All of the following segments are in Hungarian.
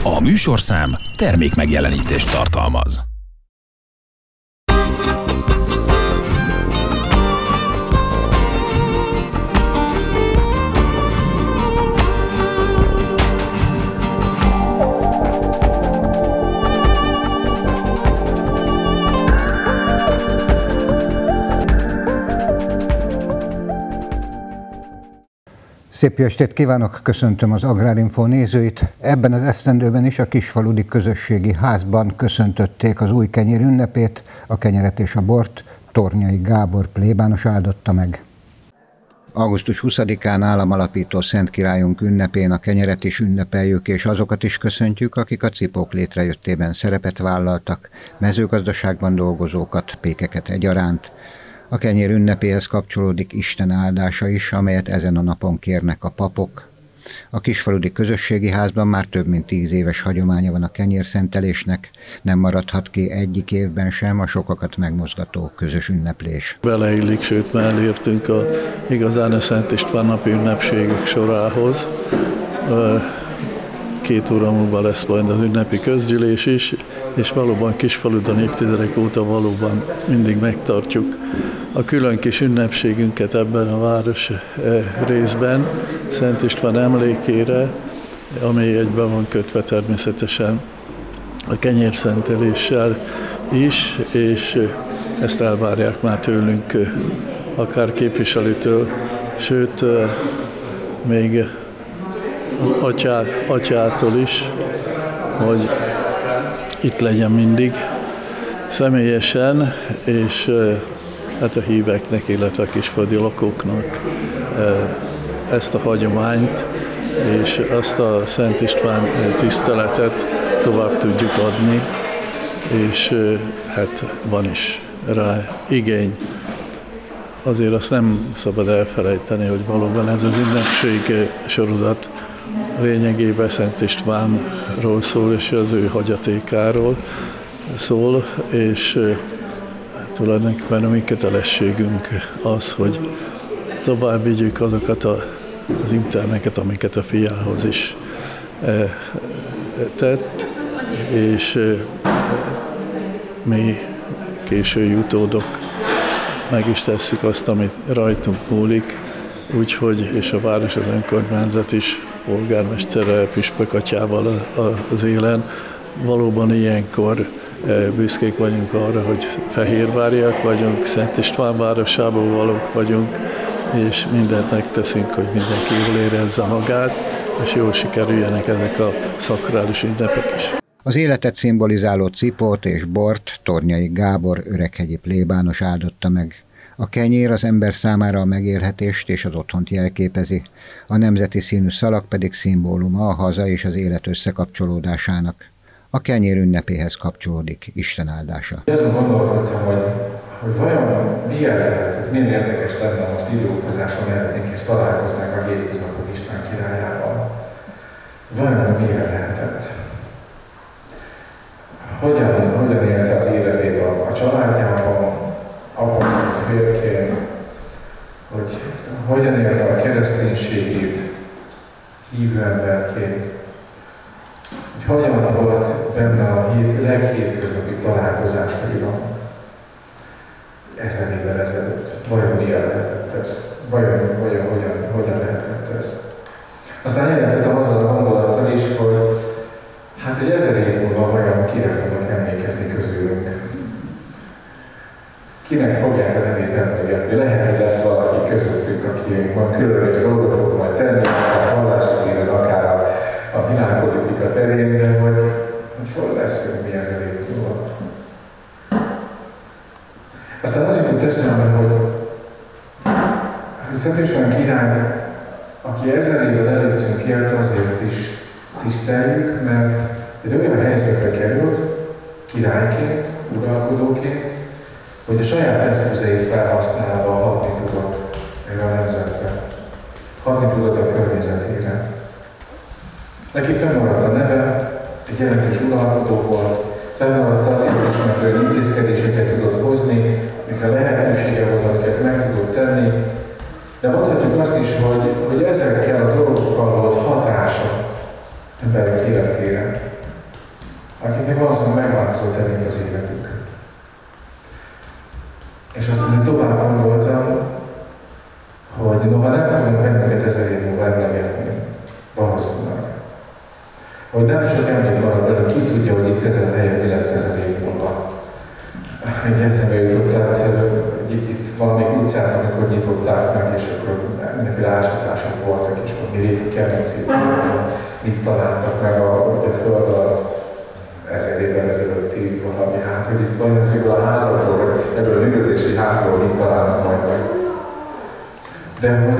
A műsorszám termékmegjelenítést tartalmaz. Szép jó estét kívánok, köszöntöm az Agrárinfo nézőit. Ebben az esztendőben is a Kisfaludi Közösségi Házban köszöntötték az új kenyér ünnepét, a kenyeret és a bort Tornyai Gábor plébános áldotta meg. Augusztus 20-án államalapító Szent Királyunk ünnepén a kenyeret is ünnepeljük, és azokat is köszöntjük, akik a cipók létrejöttében szerepet vállaltak, mezőgazdaságban dolgozókat, pékeket egyaránt. A kenyér ünnepéhez kapcsolódik Isten áldása is, amelyet ezen a napon kérnek a papok. A Kisfaludi Közösségi Házban már több mint 10 éves hagyománya van a kenyérszentelésnek, nem maradhat ki egyik évben sem a sokakat megmozgató közös ünneplés. Beleillik, sőt már elértünk igazán a Szent István napi ünnepségek sorához. 2 óra múlva lesz majd az ünnepi közgyűlés is, és valóban Kisfaludon évtizedek óta valóban mindig megtartjuk a külön kis ünnepségünket ebben a város részben, Szent István emlékére, amely egyben van kötve természetesen a kenyérszenteléssel is, és ezt elvárják már tőlünk, akár képviselőtől, sőt, még atyától is, hogy itt legyen mindig személyesen, és hát a híveknek, illetve a kisfaludi lakóknak ezt a hagyományt és azt a Szent István tiszteletet tovább tudjuk adni, és hát van is rá igény. Azért azt nem szabad elfelejteni, hogy valóban ez az ünnepség sorozat lényegében Szent Istvánról szól, és az ő hagyatékáról szól, és tulajdonképpen a mi kötelességünk az, hogy tovább vigyük azokat az intelmeket, amiket a fiához is tett, és mi késői utódok meg is tesszük azt, amit rajtunk múlik, úgyhogy, és a város, az önkormányzat is, polgármesterrel, püspök atyával az élen. Valóban ilyenkor büszkék vagyunk arra, hogy fehérváriak vagyunk, Szent István városából valók vagyunk, és mindent megteszünk, hogy mindenki jól érezze magát, és jól sikerüljenek ezek a szakrális ünnepek is. Az életet szimbolizáló cipót és bort Tornyai Gábor öreghegyi plébános áldotta meg. A kenyér az ember számára a megélhetést és az otthont jelképezi, a nemzeti színű szalag pedig szimbóluma a haza és az élet összekapcsolódásának. A kenyér ünnepéhez kapcsolódik Isten áldása. Azon gondolkodtam, hogy vajon milyen lehet, milyen érdekes lenne most időutazáson elmennénk és találkoznánk a hétköznapok István királyával. Vajon milyen lehetett? Hogyan élte az életét a családjában, apaként, férként, hogy hogyan élte a kereszténységét hívő emberként, hogy hogyan volt benne a leghétköznapi találkozásaiban 1000 évvel ezelőtt. Vajon milyen lehetett ez? Hogyan lehetett ez? Aztán jelentettem azzal a gondolattal is, hogy 1000 év múlva vajon kire fognak emlékezni közülünk. Kinek fogják a nevét emlékezni? Lehet, hogy lesz valaki közöttünk, aki majd különleges dolgot fog majd tenni, akár a vallási téren, akár a világpolitika terén, de hogy hol leszünk mi 1000 év múlva. Aztán az jutott eszembe, hogy Szent István királyt, aki 1000 évvel előttünk élt, azért is tiszteljük, mert egy olyan helyzetre került, királyként, uralkodóként, hogy a saját eszközeit felhasználva hatni tudott erre a nemzetre, hatni tudott a környezetére. Neki fennmaradt a neve, egy jelentős uralkodó volt, fennmaradt azért is, mert ő intézkedéseket tudott hozni, amikre lehetősége volt, amiket meg tudott tenni, de mondhatjuk azt is, hogy ezekkel a dolgokkal volt hatása emberek életére. akiknek valószínűleg megváltozott elég az életük. És aztán én tovább gondoltam, hogy noha nem fogunk bennünket 1000 év múlva emlegetni, valószínűleg. Hogy nem sok emlék marad belőle, ki tudja, hogy itt ezen a helyen mi lesz 1000 év múlva. Egy eszembe jutott át itt valami utcát, amikor nyitották meg, és akkor mindenféle ásatások voltak, és valami régi kemencét mit találtak meg a föld alatt 1000 évvel ezelőtti valami, hát, hogy itt van ezekből a házakból, vagy ebből a működési házból mit találnak majd meg. De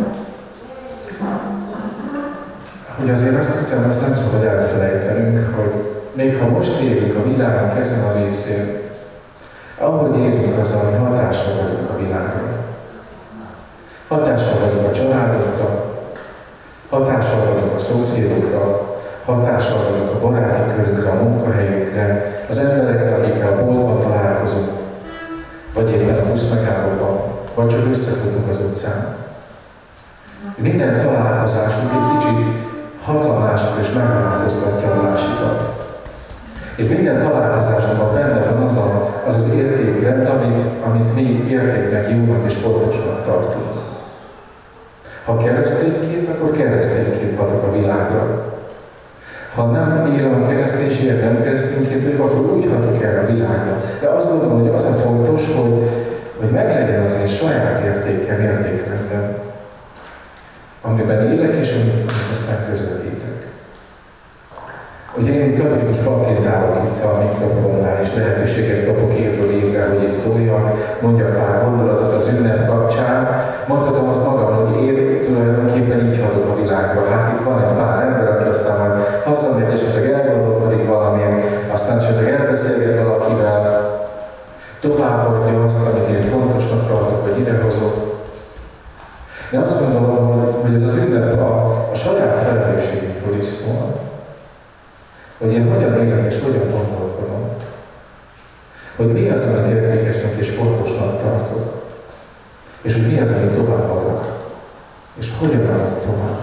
hogy azért azt hiszem, azt nem szabad elfelejtenünk, hogy még ha most élünk a világunk ezen a részén, ahogy élünk azzal, hogy hatással vagyunk a világra. Hatással vagyunk a családokra, hatással vagyunk a szomszédokra, hatással vagyunk a baráti körünkre, a munkahelyünkre, az emberekre, akikkel a boltban találkozunk, vagy éppen a buszmegállóban, vagy csak összefutunk az utcán. Minden találkozásunk egy kicsit hatalmáskor és megváltoztatja a másikat. És minden találkozásunkban benne van az értékrend, amit mi értéknek, jónak és fontosnak tartunk. Ha keresztényként, akkor keresztényként hatok a világra. Ha nem élem a kereszténységet, nem keresztényként vagyok, akkor úgy hatok erre a világra. De azt gondolom, hogy az a fontos, hogy meglegyen az én saját értékem, értékrendem, amiben élek és amit aztán közvetítek. Ugye én katolikus papként állok itt a mikrofonnál, és lehetőséget kapok évről évre, hogy itt szóljak, mondjak pár gondolatot az ünnep kapcsán. Mondhatom azt magam, hogy én tulajdonképpen így hatok a világra. Hát itt van egy pár ember, aki aztán majd hazamegy, esetleg elgondolkodik valamin, aztán esetleg elbeszélget valakivel, továbbadja azt, amit én fontosnak tartok, hogy idehozok. De azt gondolom, hogy ez az ünnep a saját felelősségünkről is szól. Hogy én hogyan élek és hogyan gondolkodom. Hogy mi az, amit értékesnek és fontosnak tartok. És hogy mi az, amit továbbadok. És hogyan adok tovább.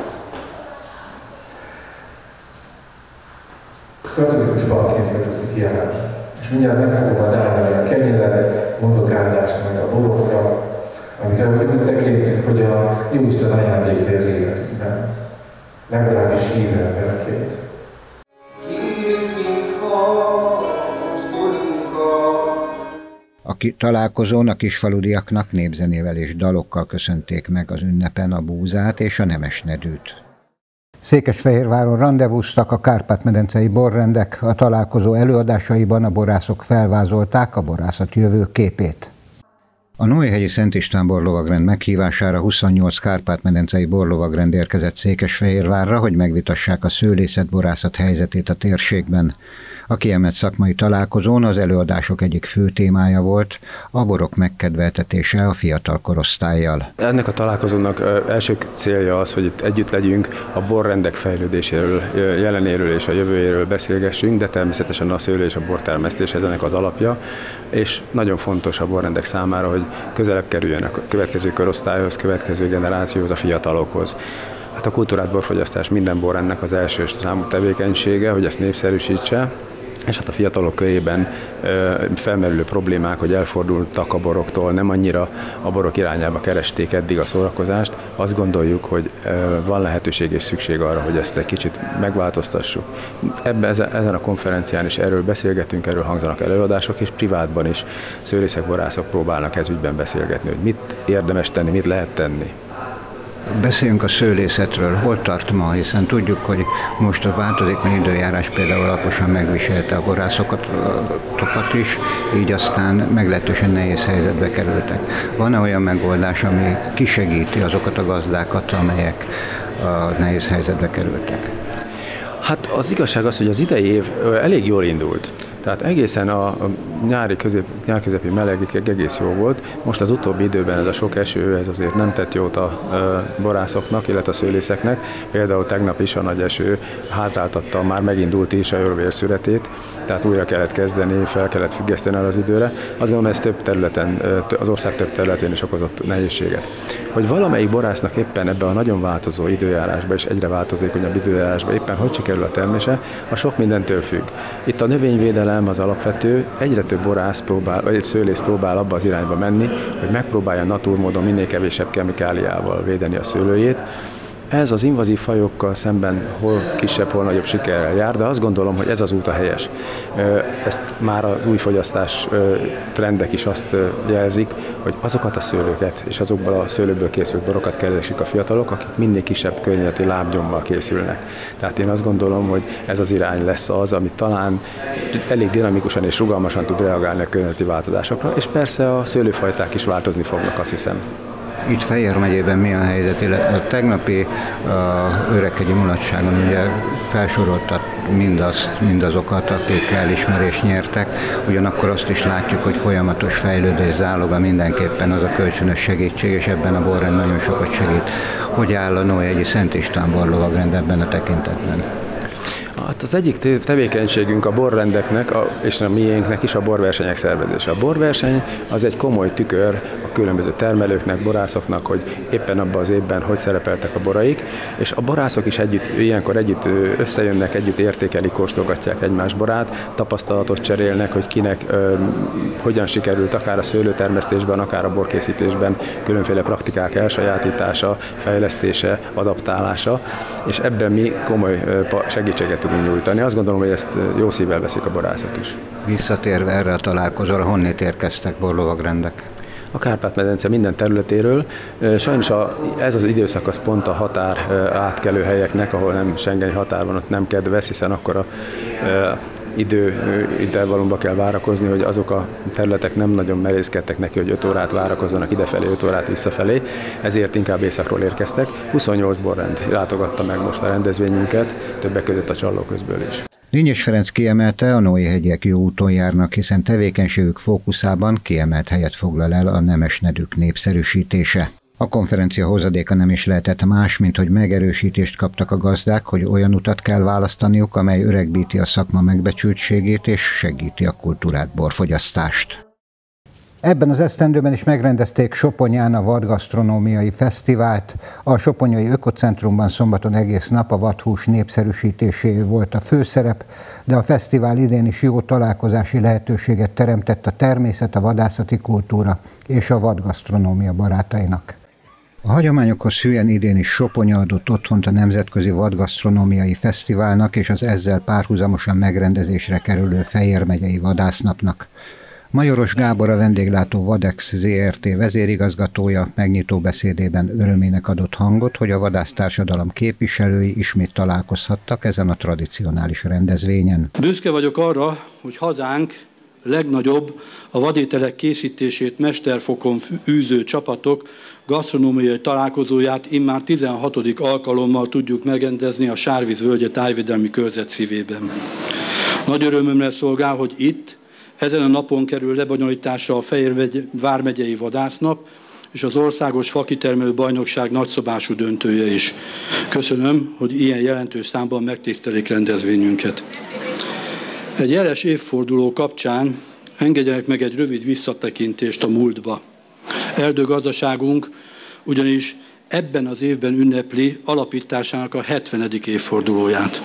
Katolikus papként vagyok itt jelen. És mindjárt meg fogom majd állni a kenyeret, mondok áldást meg a borokra, amikre úgy tekintünk, hogy a Jóisten ajándékja az életünkben. Legalábbis hívő emberként. A találkozón a kisfaludiaknak népzenével és dalokkal köszönték meg az ünnepen a búzát és a nemesnedűt. Székesfehérváron randevúztak a kárpát-medencei borrendek, a találkozó előadásaiban a borászok felvázolták a borászat jövő képét. A Noéhegyi Szent István borlovagrend meghívására 28 kárpát-medencei borlovagrend érkezett Székesfehérvárra, hogy megvitassák a szőlészetborászat helyzetét a térségben. A kiemelt szakmai találkozón az előadások egyik fő témája volt a borok megkedveltetése a fiatal korosztállyal. Ennek a találkozónak első célja az, hogy itt együtt legyünk, a borrendek fejlődéséről, jelenéről és a jövőjéről beszélgessünk, de természetesen a szőlő és a bortermesztés ez ennek az alapja, és nagyon fontos a borrendek számára, hogy közelebb kerüljön a következő korosztályhoz, következő generációhoz, a fiatalokhoz. Hát a kultúrát borfogyasztás minden borrendnek az első számú tevékenysége, hogy ezt népszerűsítse, és hát a fiatalok körében felmerülő problémák, hogy elfordultak a boroktól, nem annyira a borok irányába keresték eddig a szórakozást, azt gondoljuk, hogy van lehetőség és szükség arra, hogy ezt egy kicsit megváltoztassuk. Ezen a konferencián is erről beszélgetünk, erről hangzanak előadások, és privátban is szőlészek, borászok próbálnak ez ügyben beszélgetni, hogy mit érdemes tenni, mit lehet tenni. Beszéljünk a szőlészetről. Hol tart ma, hiszen tudjuk, hogy most a változékony időjárás például alaposan megviselte a borászokat is, így aztán meglehetősen nehéz helyzetbe kerültek. Van-e olyan megoldás, ami kisegíti azokat a gazdákat, amelyek a nehéz helyzetbe kerültek? Hát az igazság az, hogy az idei év elég jól indult. Tehát egészen a nyár közepi melegig egész jó volt. Most az utóbbi időben ez a sok eső, ez azért nem tett jót a borászoknak, illetve a szőlészeknek. Például tegnap is a nagy eső hátráltatta már megindult is a jólvérszüretét, tehát újra kellett kezdeni, fel kellett függeszteni el az időre. Azt gondolom, ez több területen, az ország több területén is okozott nehézséget. hogy valamelyik borásznak éppen ebben a nagyon változó időjárásban és egyre változékonyabb időjárásban éppen hogy sikerül a termése, a sok mindentől függ. Itt a növényvédelem az alapvető, egyre több borász próbál, vagy egy szőlész próbál abba az irányba menni, hogy megpróbálja naturmódon minél kevésebb kemikáliával védeni a szőlőjét. Ez az invazív fajokkal szemben hol kisebb, hol nagyobb sikerrel jár, de azt gondolom, hogy ez az út a helyes. Ezt már az új fogyasztás trendek is azt jelzik, hogy azokat a szőlőket és azokból a szőlőből készült borokat keresik a fiatalok, akik minél kisebb környezeti lábnyommal készülnek. Tehát én azt gondolom, hogy ez az irány lesz az, amit talán elég dinamikusan és rugalmasan tud reagálni a környezeti változásokra, és persze a szőlőfajták is változni fognak, azt hiszem. Itt Fejér megyében mi a helyzet, illetve a tegnapi Öreghegyi mulatságon ugye felsoroltat mindazokat, akik elismerést nyertek, ugyanakkor azt is látjuk, hogy folyamatos fejlődés záloga mindenképpen az a kölcsönös segítség, és ebben a borrend nagyon sokat segít. Hogy áll a Nóhegyi Szent István borlovagrend ebben a tekintetben? Hát az egyik tevékenységünk a borrendeknek és a miénknek is a borversenyek szervezése. A borverseny az egy komoly tükör a különböző termelőknek, borászoknak, hogy éppen abban az évben hogy szerepeltek a boraik, és a borászok is ilyenkor együtt összejönnek, együtt értékelik, kóstolgatják egymás borát, tapasztalatot cserélnek, hogy kinek hogyan sikerült akár a szőlőtermesztésben, akár a borkészítésben különféle praktikák elsajátítása, fejlesztése, adaptálása, és ebben mi komoly segítséget tudunk nyújtani. Azt gondolom, hogy ezt jó szívvel veszik a borászok is. Visszatérve erre a találkozóra, honnét érkeztek borlovagrendek? A Kárpát-medence minden területéről. Sajnos ez az időszak az pont a határ átkelő helyeknek, ahol nem schengeni határ van, ott nem kedvez, hiszen akkor a időintervallumba kell várakozni, hogy azok a területek nem nagyon merészkedtek neki, hogy 5 órát várakozzanak idefelé, 5 órát visszafelé, ezért inkább északról érkeztek. 28 borrend látogatta meg most a rendezvényünket, többek között a Csallóközből is. Dínyes Ferenc kiemelte, a Nói-hegyiek jó úton járnak, hiszen tevékenységük fókuszában kiemelt helyet foglal el a nemesnedűk népszerűsítése. A konferencia hozadéka nem is lehetett más, mint hogy megerősítést kaptak a gazdák, hogy olyan utat kell választaniuk, amely öregbíti a szakma megbecsültségét és segíti a kultúrát borfogyasztást. Ebben az esztendőben is megrendezték Soponyán a vadgasztronómiai fesztivált. A Soponyai Ökocentrumban szombaton egész nap a vadhús népszerűsítésé volt a főszerep, de a fesztivál idén is jó találkozási lehetőséget teremtett a természet, a vadászati kultúra és a vadgasztronómia barátainak. A hagyományokhoz hűen idén is Soponya adott otthont a Nemzetközi Vadgasztronómiai Fesztiválnak és az ezzel párhuzamosan megrendezésre kerülő Fejér megyei vadásznapnak. Majoros Gábor, a vendéglátó Vadex Zrt. Vezérigazgatója megnyitó beszédében örömének adott hangot, hogy a vadásztársadalom képviselői ismét találkozhattak ezen a tradicionális rendezvényen. Büszke vagyok arra, hogy hazánk legnagyobb a vadételek készítését mesterfokon űző csapatok gasztronómiai találkozóját immár 16. alkalommal tudjuk megrendezni a Sárvíz völgye tájvédelmi körzet szívében. Nagy örömömre szolgál, hogy itt ezen a napon kerül lebonyolításra a Fejér vármegyei vadásznap és az Országos Fakitermelő Bajnokság nagyszabású döntője is. Köszönöm, hogy ilyen jelentős számban megtisztelik rendezvényünket. Egy jeles évforduló kapcsán engedjenek meg egy rövid visszatekintést a múltba. Erdőgazdaságunk ugyanis ebben az évben ünnepli alapításának a 70. évfordulóját.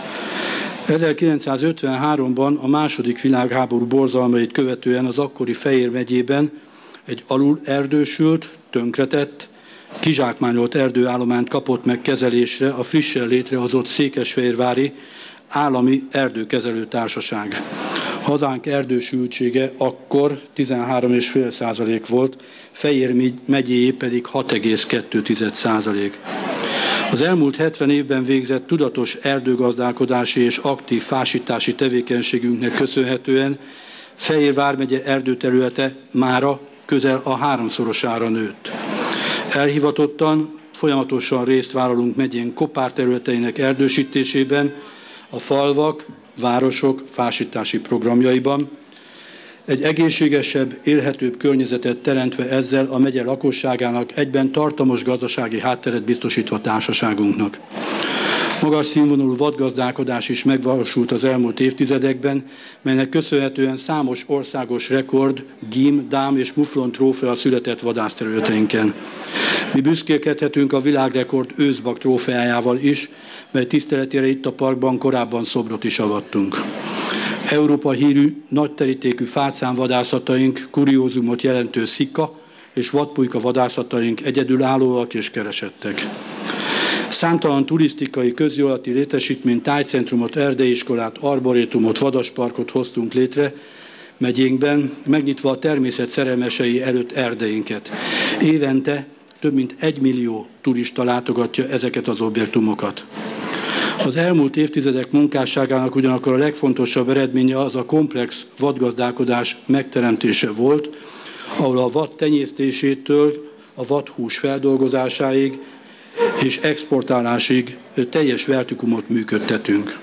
1953-ban a II. Világháború borzalmait követően az akkori Fejér megyében egy alul erdősült, tönkretett, kizsákmányolt erdőállományt kapott meg kezelésre a frissen létrehozott Székesfehérvári Állami Erdőkezelő Társaság. Hazánk erdősültsége akkor 13,5% volt, Fejér megyéjé pedig 6,2%. Az elmúlt 70 évben végzett tudatos erdőgazdálkodási és aktív fásítási tevékenységünknek köszönhetően Fejér vármegye erdőterülete mára közel a 3-szorosára nőtt. Elhivatottan, folyamatosan részt vállalunk megyénk kopárterületeinek erdősítésében, a falvak, városok fásítási programjaiban, egy egészségesebb, élhetőbb környezetet teremtve ezzel a megye lakosságának egyben tartamos gazdasági hátteret biztosítva társaságunknak. Magas színvonalú vadgazdálkodás is megvalósult az elmúlt évtizedekben, melynek köszönhetően számos országos rekord, gím, dám és muflon trófea született vadászterületeinken. Mi büszkélkedhetünk a világrekord őszbak trófeájával is, mely tiszteletére itt a parkban korábban szobrot is avattunk. Európa hírű, nagy terítékű fácánvadászataink, kuriózumot jelentő szikka és vadpulyka vadászataink egyedülállóak és keresettek. Számtalan turisztikai közjólati létesítményt, tájcentrumot, erdeiiskolát, arborétumot, vadasparkot hoztunk létre megyénkben, megnyitva a természet szerelmesei előtt erdeinket. Évente több mint 1 millió turista látogatja ezeket az objektumokat. Az elmúlt évtizedek munkásságának ugyanakkor a legfontosabb eredménye az a komplex vadgazdálkodás megteremtése volt, ahol a vad tenyésztésétől a vadhús feldolgozásáig és exportálásig teljes vertikumot működtetünk.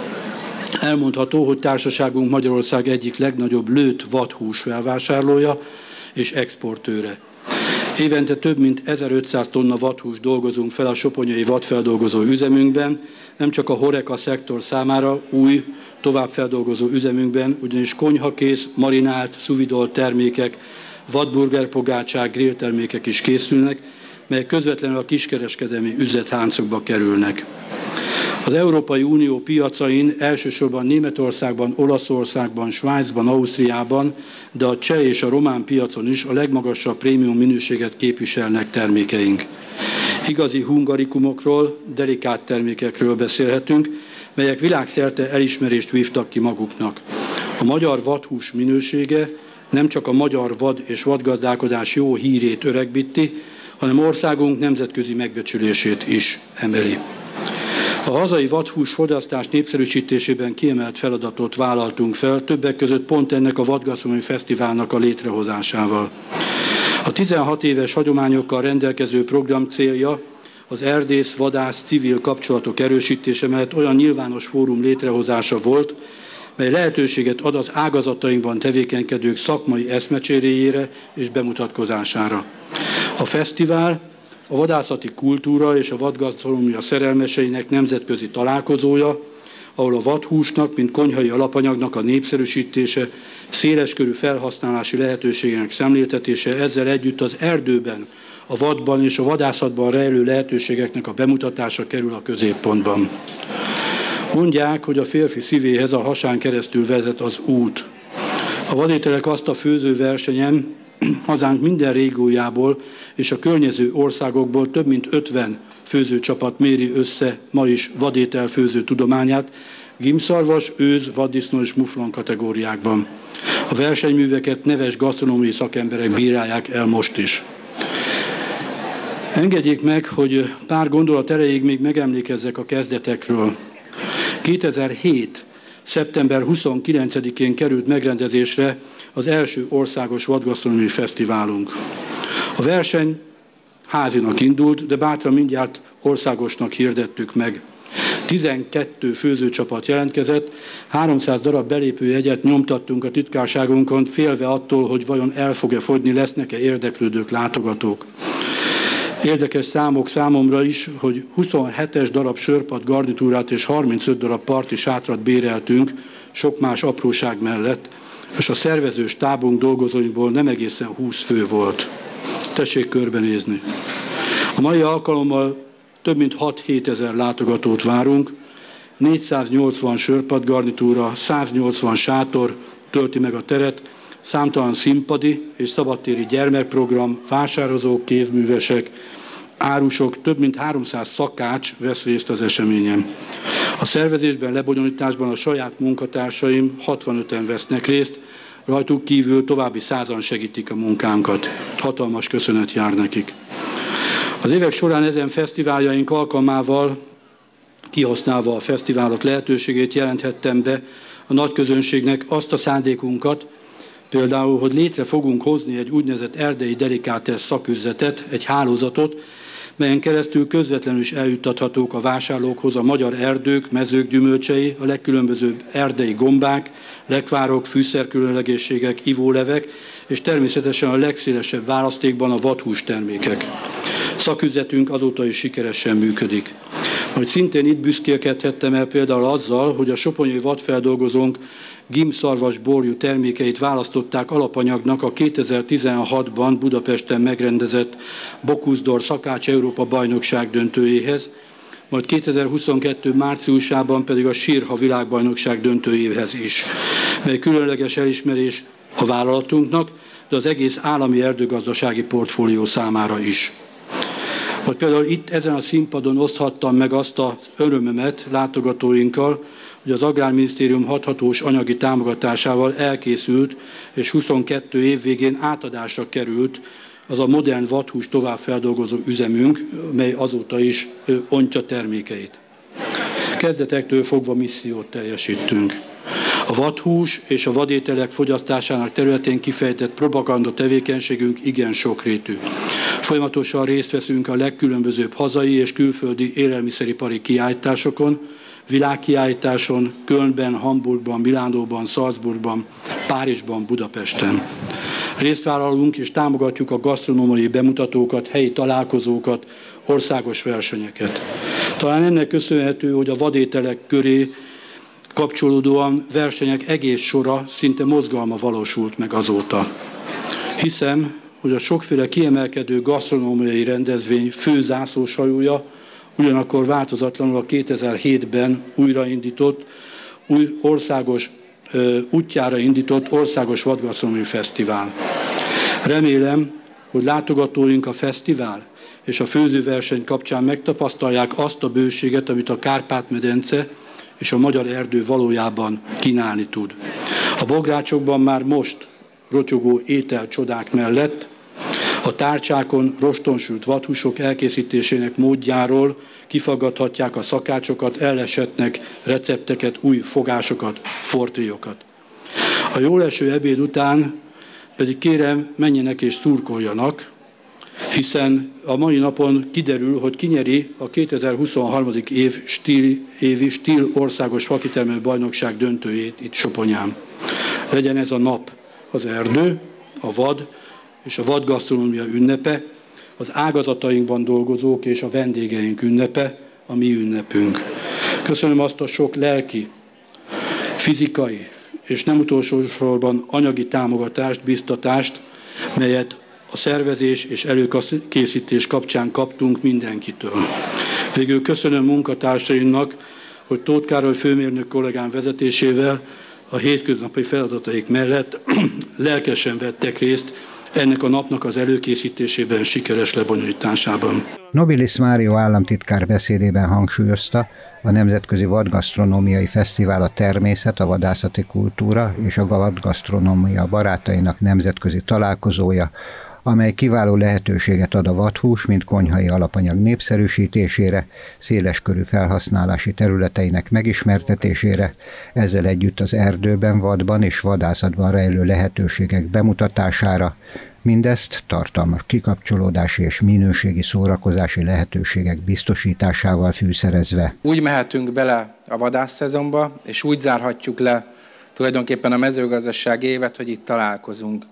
Elmondható, hogy társaságunk Magyarország egyik legnagyobb lőtt vadhús felvásárlója és exportőre. Évente több mint 1500 tonna vadhúst dolgozunk fel a soponyai vadfeldolgozó üzemünkben, nem csak a HoReCa szektor számára új, továbbfeldolgozó üzemünkben, ugyanis konyhakész, marinált, szuvidolt termékek, vadburgerpogácsák, grilltermékek is készülnek, melyek közvetlenül a kiskereskedelmi üzletláncokba kerülnek. Az Európai Unió piacain elsősorban Németországban, Olaszországban, Svájcban, Ausztriában, de a cseh és a román piacon is a legmagasabb prémium minőséget képviselnek termékeink. Igazi hungarikumokról, delikát termékekről beszélhetünk, melyek világszerte elismerést vívtak ki maguknak. A magyar vadhús minősége nem csak a magyar vad és vadgazdálkodás jó hírét öregbíti, hanem országunk nemzetközi megbecsülését is emeli. A hazai vadhús fogyasztás népszerűsítésében kiemelt feladatot vállaltunk fel, többek között pont ennek a Vadgasztronómiai Fesztiválnak a létrehozásával. A 16 éves hagyományokkal rendelkező program célja az erdész-vadász civil kapcsolatok erősítése mellett olyan nyilvános fórum létrehozása volt, mely lehetőséget ad az ágazatainkban tevékenykedők szakmai eszmecseréjére és bemutatkozására. A fesztivál a vadászati kultúra és a vadgasztronómia szerelmeseinek nemzetközi találkozója, ahol a vadhúsnak, mint konyhai alapanyagnak a népszerűsítése, széleskörű felhasználási lehetőségének szemléltetése, ezzel együtt az erdőben, a vadban és a vadászatban rejlő lehetőségeknek a bemutatása kerül a középpontban. Mondják, hogy a férfi szívéhez a hasán keresztül vezet az út. A vadételek azt a főzőversenyen hazánk minden régiójából és a környező országokból több mint 50 főzőcsapat méri össze ma is vadételfőző tudományát, gímszarvas, őz, vaddisznó és muflon kategóriákban. A versenyműveket neves gasztronómiai szakemberek bírálják el most is. Engedjék meg, hogy pár gondolat erejéig még megemlékezzek a kezdetekről. 2007. szeptember 29-én került megrendezésre az első országos vadgasztronómiai fesztiválunk. A verseny házinak indult, de bátran mindjárt országosnak hirdettük meg. 12 főzőcsapat jelentkezett, 300 darab belépőjegyet nyomtattunk a titkárságunkon, félve attól, hogy vajon el fog-e fogyni, lesznek-e érdeklődők, látogatók. Érdekes számok számomra is, hogy 27 darab sörpad garnitúrát és 35 darab parti sátrat béreltünk, sok más apróság mellett, és a szervező stábunk dolgozóinkból nem egészen 20 fő volt. Tessék körbenézni. A mai alkalommal több mint 6-7 ezer látogatót várunk, 480 sörpad garnitúra, 180 sátor tölti meg a teret, számtalan színpadi és szabadtéri gyermekprogram, vásározók, kézművesek, árusok, több mint 300 szakács vesz részt az eseményen. A szervezésben, lebonyolításban a saját munkatársaim 65-en vesznek részt, rajtuk kívül további 100-an segítik a munkánkat. Hatalmas köszönet jár nekik. Az évek során ezen fesztiváljaink alkalmával, kihasználva a fesztiválok lehetőségét, jelenthettem be a nagyközönségnek azt a szándékunkat, például, hogy létre fogunk hozni egy úgynevezett erdei delikátesz szaküzletet, egy hálózatot, melyen keresztül közvetlenül is eljuttathatók a vásárlókhoz a magyar erdők, mezők gyümölcsei, a legkülönbözőbb erdei gombák, lekvárok, fűszerkülönlegességek, ivólevek, és természetesen a legszélesebb választékban a vadhús termékek. Szaküzletünk azóta is sikeresen működik. Hogy szintén itt büszkélkedhettem el például azzal, hogy a soponyai vadfeldolgozónk gímszarvas borjú termékeit választották alapanyagnak a 2016-ban Budapesten megrendezett Bocuse Szakács Európa bajnokság döntőjéhez, majd 2022. márciusában pedig a Sirha világbajnokság döntőjéhez is, mely különleges elismerés a vállalatunknak, de az egész állami erdőgazdasági portfólió számára is. Vagy például itt ezen a színpadon oszthattam meg azt az örömömet látogatóinkkal, hogy az Agrárminisztérium hathatós anyagi támogatásával elkészült, és 22 év végén átadásra került az a modern vadhús továbbfeldolgozó üzemünk, mely azóta is ontja termékeit. Kezdetektől fogva missziót teljesítünk. A vadhús és a vadételek fogyasztásának területén kifejtett propaganda tevékenységünk igen sokrétű. Folyamatosan részt veszünk a legkülönbözőbb hazai és külföldi élelmiszeripari kiállításokon, világkiállításon, Kölnben, Hamburgban, Milánóban, Salzburgban, Párizsban, Budapesten. Részt vállalunk és támogatjuk a gasztronómiai bemutatókat, helyi találkozókat, országos versenyeket. Talán ennek köszönhető, hogy a vadételek köré kapcsolódóan versenyek egész sora, szinte mozgalma valósult meg azóta. Hiszem, hogy a sokféle kiemelkedő gasztronómiai rendezvény fő zászlóshajója ugyanakkor változatlanul a 2007-ben útjára indított országos vadgasztronómiai fesztivál. Remélem, hogy látogatóink a fesztivál és a főzőverseny kapcsán megtapasztalják azt a bőséget, amit a Kárpát-medence és a magyar erdő valójában kínálni tud. A bográcsokban már most rotyogó ételcsodák mellett a tárcsákon rostonsült vadhúsok elkészítésének módjáról kifaggathatják a szakácsokat, ellesetnek recepteket, új fogásokat, fortélyokat. A jóleső ebéd után pedig kérem, menjenek és szurkoljanak, hiszen a mai napon kiderül, hogy kinyeri a 2023. évi Stíl országos fakitermelő bajnokság döntőjét itt Soponyán. Legyen ez a nap az erdő, a vad és a vadgasztronómia ünnepe, az ágazatainkban dolgozók és a vendégeink ünnepe, a mi ünnepünk. Köszönöm azt a sok lelki, fizikai és nem utolsó sorban anyagi támogatást, biztatást, melyet a szervezés és előkészítés kapcsán kaptunk mindenkitől. Végül köszönöm munkatársainknak, hogy Tóth Károly főmérnök kollégám vezetésével a hétköznapi feladataik mellett lelkesen vettek részt ennek a napnak az előkészítésében, sikeres lebonyolításában. Nobilis Mário államtitkár beszédében hangsúlyozta, a Nemzetközi Vadgasztronómiai Fesztivál a természet, a vadászati kultúra és a vadgasztronómia barátainak nemzetközi találkozója, amely kiváló lehetőséget ad a vadhús, mint konyhai alapanyag népszerűsítésére, széleskörű felhasználási területeinek megismertetésére, ezzel együtt az erdőben, vadban és vadászatban rejlő lehetőségek bemutatására, mindezt tartalmas kikapcsolódási és minőségi szórakozási lehetőségek biztosításával fűszerezve. Úgy mehetünk bele a vadászszezonba, és úgy zárhatjuk le tulajdonképpen a mezőgazdasági évet, hogy itt találkozunk.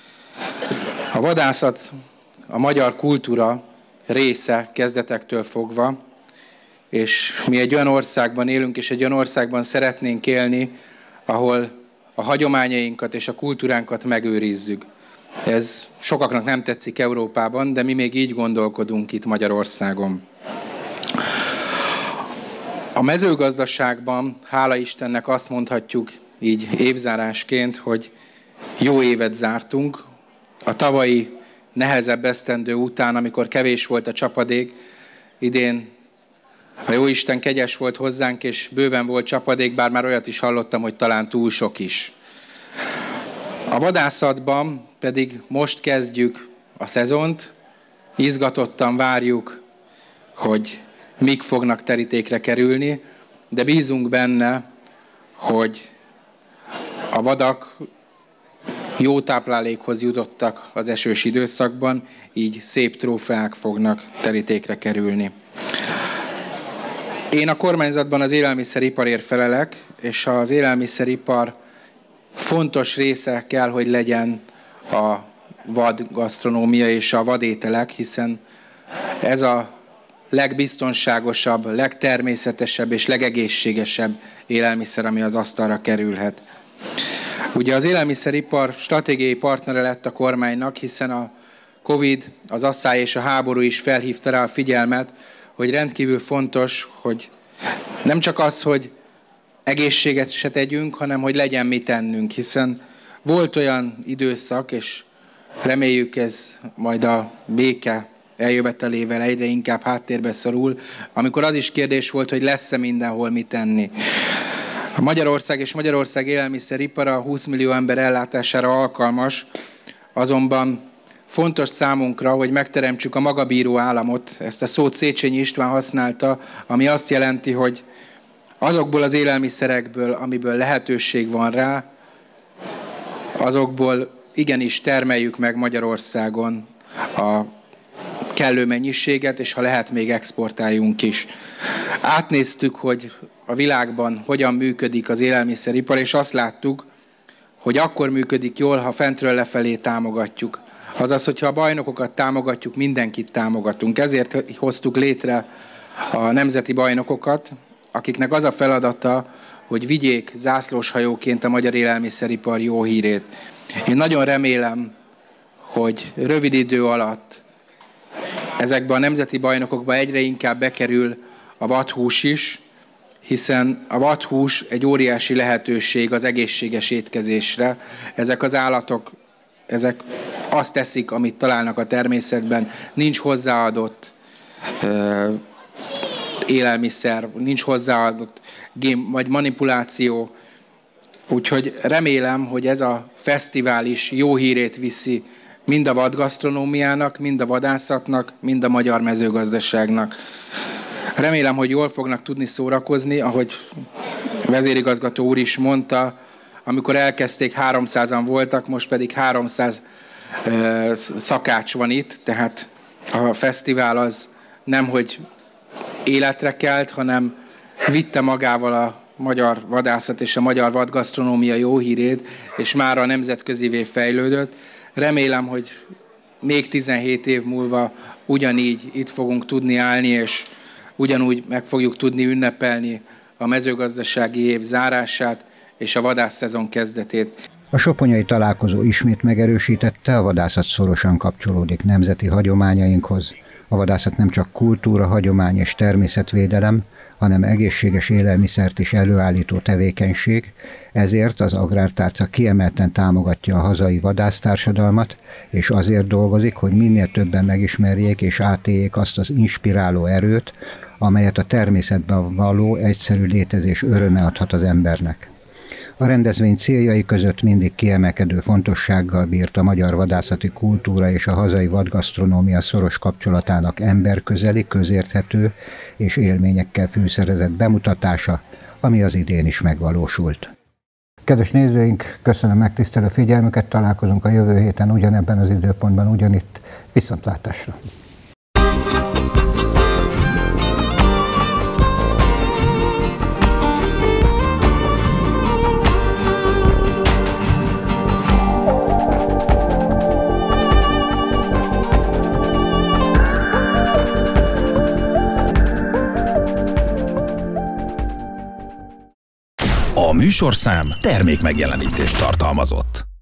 A vadászat a magyar kultúra része kezdetektől fogva, és mi egy olyan országban élünk, és egy olyan országban szeretnénk élni, ahol a hagyományainkat és a kultúránkat megőrizzük. Ez sokaknak nem tetszik Európában, de mi még így gondolkodunk itt Magyarországon. A mezőgazdaságban, hála Istennek azt mondhatjuk így évzárásként, hogy jó évet zártunk. A tavalyi nehezebb esztendő után, amikor kevés volt a csapadék, idén a Jóisten kegyes volt hozzánk, és bőven volt csapadék, bár már olyat is hallottam, hogy talán túl sok is. A vadászatban pedig most kezdjük a szezont, izgatottan várjuk, hogy mik fognak terítékre kerülni, de bízunk benne, hogy a vadak jó táplálékhoz jutottak az esős időszakban, így szép trófeák fognak terítékre kerülni. Én a kormányzatban az élelmiszeriparért felelek, és az élelmiszeripar fontos része kell, hogy legyen a vadgasztronómia és a vadételek, hiszen ez a legbiztonságosabb, legtermészetesebb és legegészségesebb élelmiszer, ami az asztalra kerülhet. Ugye az élelmiszeripar stratégiai partnere lett a kormánynak, hiszen a Covid, az asszály és a háború is felhívta rá a figyelmet, hogy rendkívül fontos, hogy nem csak az, hogy egészséget se tegyünk, hanem hogy legyen mit tennünk, hiszen volt olyan időszak, és reméljük ez majd a béke eljövetelével egyre inkább háttérbe szorul, amikor az is kérdés volt, hogy lesz-e mindenhol mit tenni. A Magyarország és Magyarország élelmiszeripara 20 millió ember ellátására alkalmas, azonban fontos számunkra, hogy megteremtsük a magabíró államot, ezt a szót Széchenyi István használta, ami azt jelenti, hogy azokból az élelmiszerekből, amiből lehetőség van rá, azokból igenis termeljük meg Magyarországon a kellő mennyiséget, és ha lehet, még exportáljunk is. Átnéztük, hogy a világban hogyan működik az élelmiszeripar, és azt láttuk, hogy akkor működik jól, ha fentről lefelé támogatjuk. Azaz, hogyha a bajnokokat támogatjuk, mindenkit támogatunk. Ezért hoztuk létre a nemzeti bajnokokat, akiknek az a feladata, hogy vigyék zászlóshajóként a magyar élelmiszeripar jó hírét. Én nagyon remélem, hogy rövid idő alatt ezekben a nemzeti bajnokokba egyre inkább bekerül a vadhús is, hiszen a vadhús egy óriási lehetőség az egészséges étkezésre. Ezek az állatok, ezek azt teszik, amit találnak a természetben, nincs hozzáadott élelmiszer, nincs hozzáadott gén vagy manipuláció. Úgyhogy remélem, hogy ez a fesztivál is jó hírét viszi mind a vadgasztronómiának, mind a vadászatnak, mind a magyar mezőgazdaságnak. Remélem, hogy jól fognak tudni szórakozni, ahogy vezérigazgató úr is mondta, amikor elkezdték, 300-an voltak, most pedig 300 szakács van itt, tehát a fesztivál az nemhogy életre kelt, hanem vitte magával a magyar vadászat és a magyar vadgasztronómia jó hírét, és már a nemzetközivé fejlődött. Remélem, hogy még 17 év múlva ugyanígy itt fogunk tudni állni, és ugyanúgy meg fogjuk tudni ünnepelni a mezőgazdasági év zárását és a vadászszezon kezdetét. A soponyai találkozó ismét megerősítette, a vadászat szorosan kapcsolódik nemzeti hagyományainkhoz. A vadászat nem csak kultúra, hagyomány és természetvédelem, hanem egészséges élelmiszert is előállító tevékenység, ezért az Agrártárca kiemelten támogatja a hazai vadásztársadalmat, és azért dolgozik, hogy minél többen megismerjék és átéljék azt az inspiráló erőt, amelyet a természetben való egyszerű létezés öröme adhat az embernek. A rendezvény céljai között mindig kiemelkedő fontossággal bírt a magyar vadászati kultúra és a hazai vadgasztronómia szoros kapcsolatának emberközeli, közérthető és élményekkel fűszerezett bemutatása, ami az idén is megvalósult. Kedves nézőink, köszönöm megtisztelő figyelmüket, találkozunk a jövő héten ugyanebben az időpontban, ugyanitt. Viszontlátásra! A műsorszám termékmegjelenítést tartalmazott.